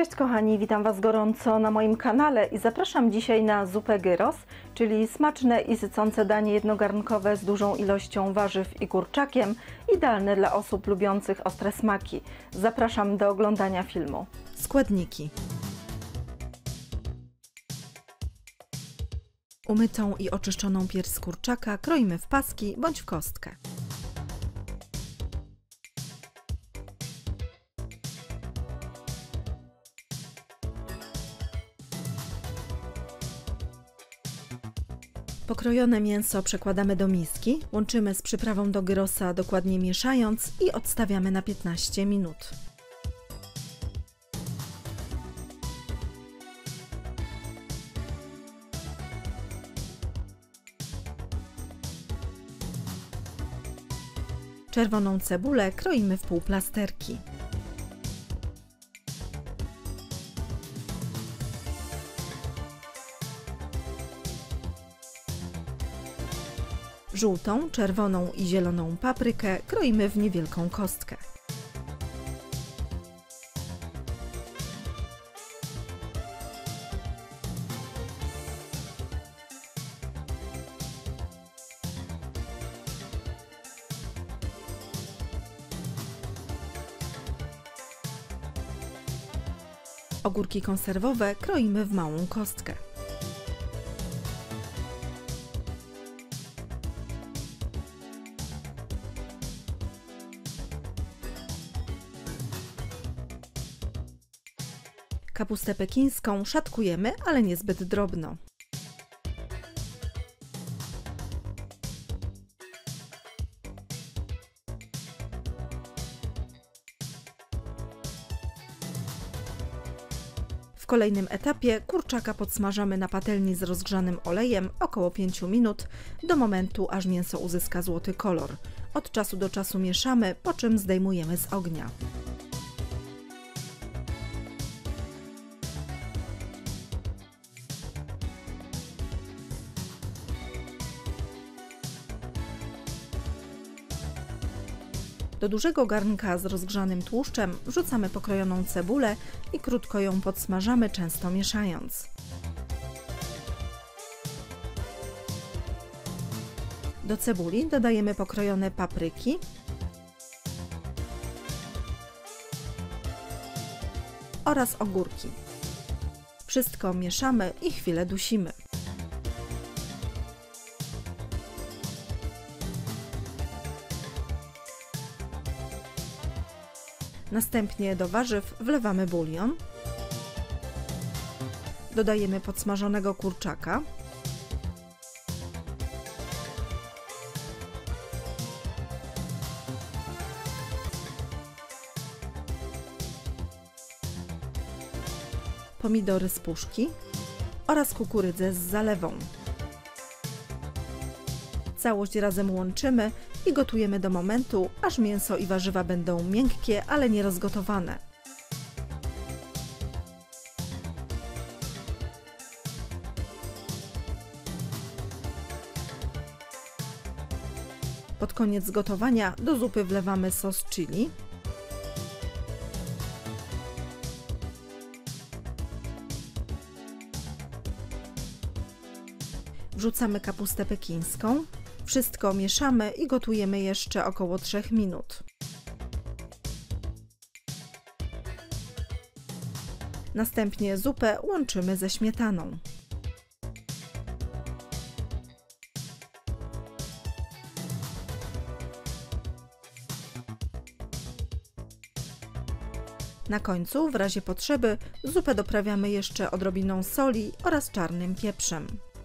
Cześć kochani, witam Was gorąco na moim kanale i zapraszam dzisiaj na zupę gyros, czyli smaczne i sycące danie jednogarnkowe z dużą ilością warzyw i kurczakiem, idealne dla osób lubiących ostre smaki. Zapraszam do oglądania filmu. Składniki: umytą i oczyszczoną pierś z kurczaka kroimy w paski bądź w kostkę. Pokrojone mięso przekładamy do miski, łączymy z przyprawą do gyrosa, dokładnie mieszając i odstawiamy na 15 minut. Czerwoną cebulę kroimy w półplasterki. Żółtą, czerwoną i zieloną paprykę kroimy w niewielką kostkę. Ogórki konserwowe kroimy w małą kostkę. Kapustę pekińską szatkujemy, ale niezbyt drobno. W kolejnym etapie kurczaka podsmażamy na patelni z rozgrzanym olejem około 5 minut, do momentu aż mięso uzyska złoty kolor. Od czasu do czasu mieszamy, po czym zdejmujemy z ognia. Do dużego garnka z rozgrzanym tłuszczem wrzucamy pokrojoną cebulę i krótko ją podsmażamy, często mieszając. Do cebuli dodajemy pokrojone papryki oraz ogórki. Wszystko mieszamy i chwilę dusimy. Następnie do warzyw wlewamy bulion, dodajemy podsmażonego kurczaka, pomidory z puszki oraz kukurydzę z zalewą. Całość razem łączymy i gotujemy do momentu, aż mięso i warzywa będą miękkie, ale nie rozgotowane. Pod koniec gotowania do zupy wlewamy sos chili, wrzucamy kapustę pekińską. Wszystko mieszamy i gotujemy jeszcze około 3 minut. Następnie zupę łączymy ze śmietaną. Na końcu, w razie potrzeby, zupę doprawiamy jeszcze odrobiną soli oraz czarnym pieprzem.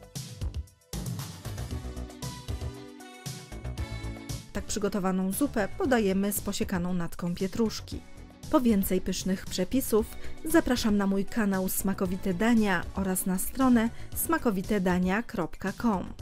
Tak przygotowaną zupę podajemy z posiekaną natką pietruszki. Po więcej pysznych przepisów zapraszam na mój kanał Smakowite Dania oraz na stronę smakowitedania.com.